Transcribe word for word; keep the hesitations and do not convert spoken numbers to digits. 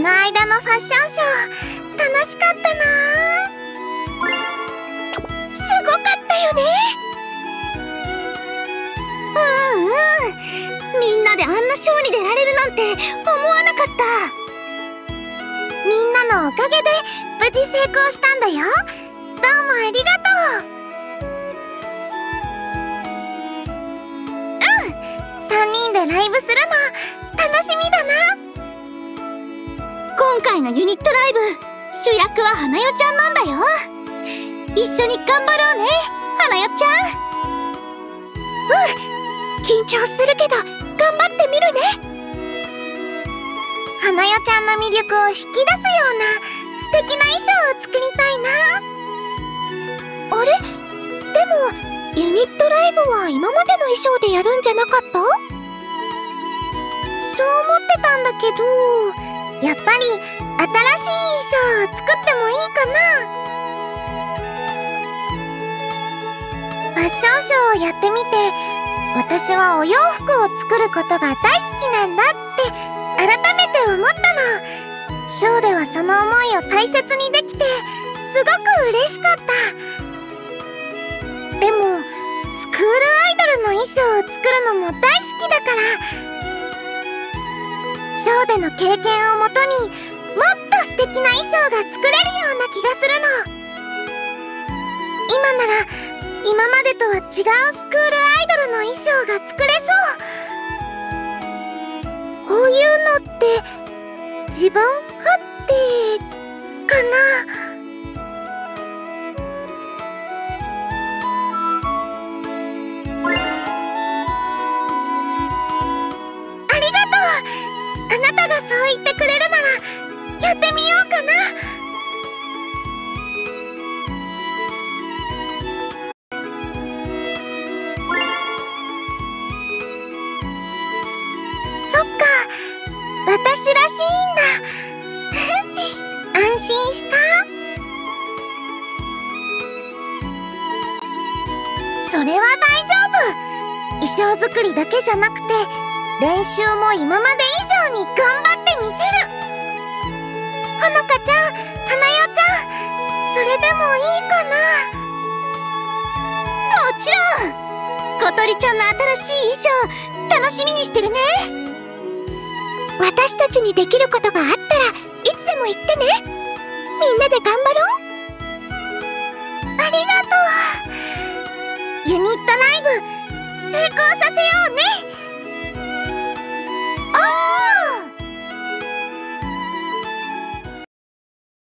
の間のファッションショー楽しかったな。すごかったよね。うんうん、みんなであんなショーに出られるなんて思わなかった。みんなのおかげで無事成功したんだよ。どうもありがとう。うん、さんにんでライブするの楽しみだな。今回のユニットライブ、主役は花代ちゃんなんだよ。一緒に頑張ろうね、花代ちゃん。うん、緊張するけど頑張ってみるね。花代ちゃんの魅力を引き出すような素敵な衣装を作りたいな。あれ？でもユニットライブは今までの衣装でやるんじゃなかった？そう思ってたんだけど、やっぱり新しい衣装を作ってもいいかな。ファッションショーをやってみて、私はお洋服を作ることが大好きなんだって改めて思ったの。ショーではその思いを大切にできてすごく嬉しかった。でもスクールアイドルの衣装を作るのも大好きだから、ショーでの経験をもとにもっと素敵な衣装が作れるような気がするの。今なら今までとは違うスクールアイドルの衣装が作れそう。こういうのって自分勝手かな。ありがとう。あなたがそう言ってくれるならやってみようかな。そっか、私らしいんだ。安心した。それは大丈夫。衣装作りだけじゃなくて練習も今まで以上に頑張ってみせる。ほのかちゃん、花代ちゃん、それでもいいかな？もちろん。小鳥ちゃんの新しい衣装楽しみにしてるね。私たちにできることがあったらいつでも言ってね。みんなで頑張ろう。ありがとう。ユニットライブ成功させようね。